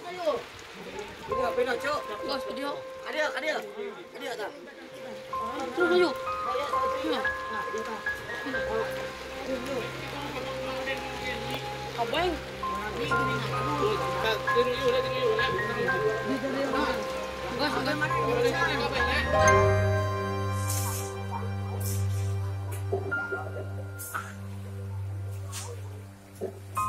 Video, Cuk. Bos video. Ada tak? Terus maju. Ya. Kabeng. Gas.